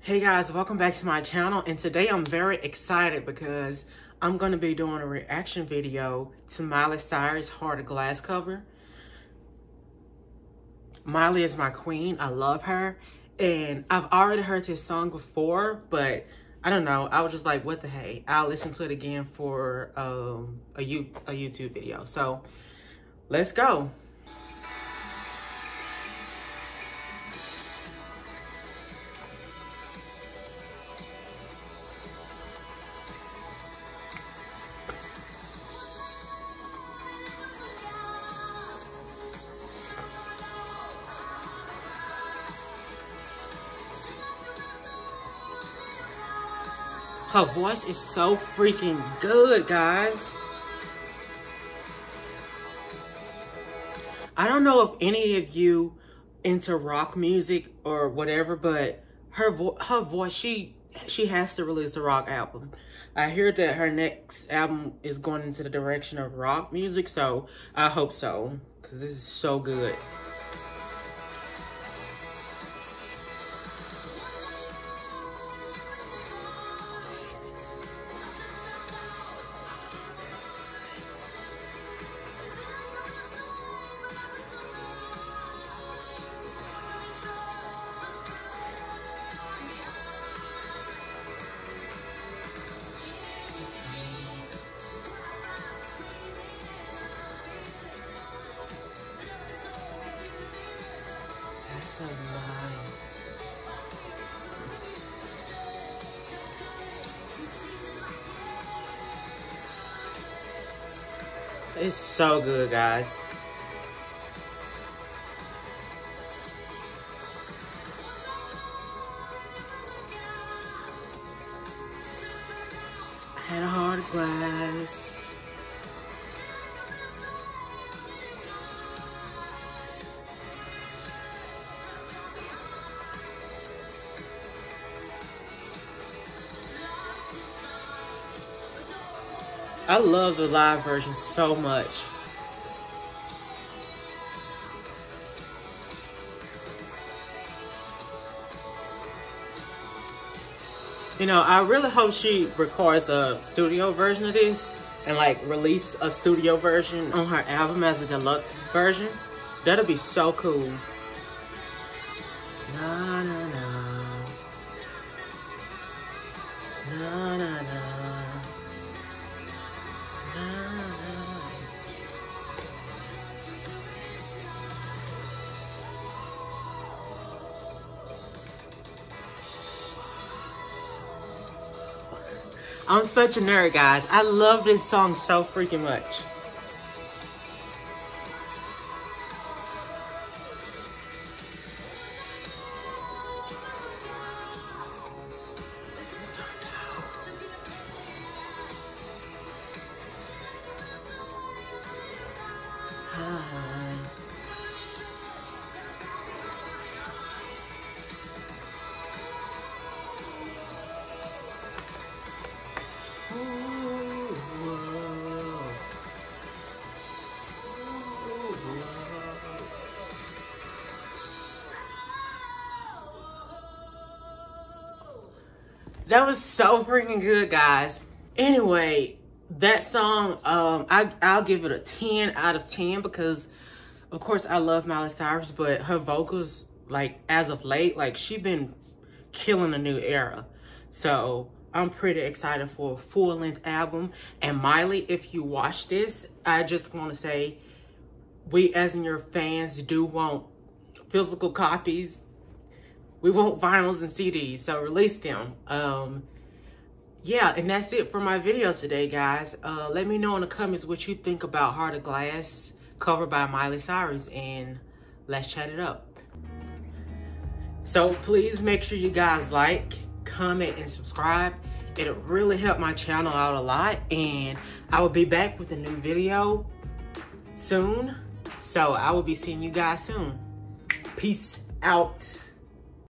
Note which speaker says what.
Speaker 1: Hey guys, welcome back to my channel, and today I'm very excited because I'm going to be doing a reaction video to Miley Cyrus' Heart of Glass cover. Miley is my queen. I love her, and I've already heard this song before, but I don't know. I was just like, what the hey? I'll listen to it again for a YouTube video. So let's go. Her voice is so freaking good, guys. I don't know if any of you into rock music or whatever, but her voice, she has to release a rock album. I hear that her next album is going into the direction of rock music, so I hope so, because this is so good. It's so good, guys. I had a heart of glass. I love the live version so much. You know, I really hope she records a studio version of this and like release a studio version on her album as a deluxe version. That'll be so cool. Na na na. Na na na. I'm such a nerd, guys. I love this song so freaking much. That was so freaking good, guys. Anyway, that song, I'll give it a 10 out of 10 because, of course, I love Miley Cyrus, but her vocals, like, as of late, like, she been killing a new era. So, I'm pretty excited for a full-length album. And Miley, if you watch this, I just want to say, we, as in your fans, do want physical copies. We want vinyls and CDs, so release them. Yeah, and that's it for my video today, guys. Let me know in the comments what you think about Heart of Glass, covered by Miley Cyrus, and let's chat it up. So please make sure you guys like, comment, and subscribe. It'll really help my channel out a lot, and I will be back with a new video soon. So I will be seeing you guys soon. Peace out.